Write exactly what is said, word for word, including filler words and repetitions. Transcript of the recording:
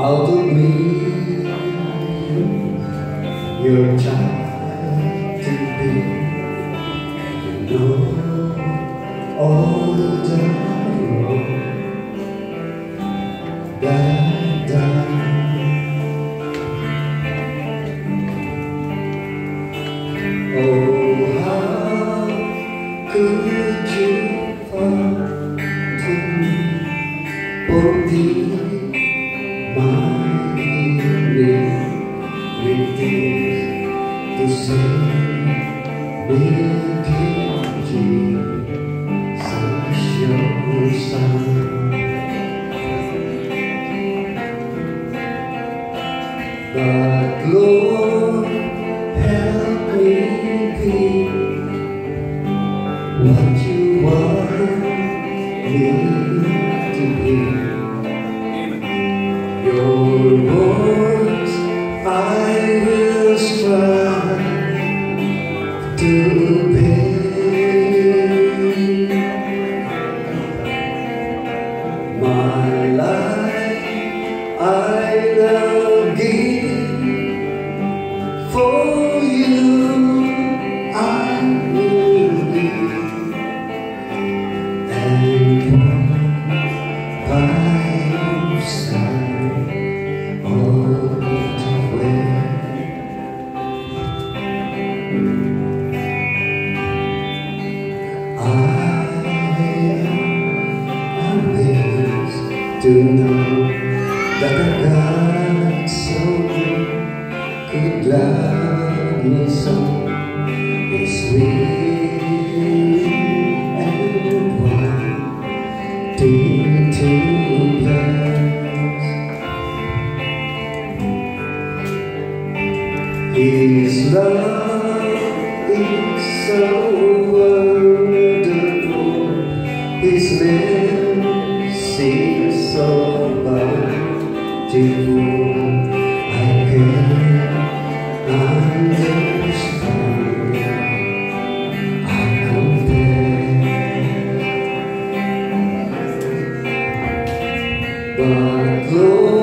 out of me, your child to be. You know all the road that I've done. Oh, how could you fall to me for the my with things to say with you, Jesus, your son. But Lord, help me be what you want me to be. Your voice I will strive to obey. My life I will give for you. I will live and walk by your side all the way. I am amazed to know that a God so good could love me so. It's sweet and wanting to bless. His love is so wonderful, His mercy is so bountiful. I can't understand, I compare. But Lord,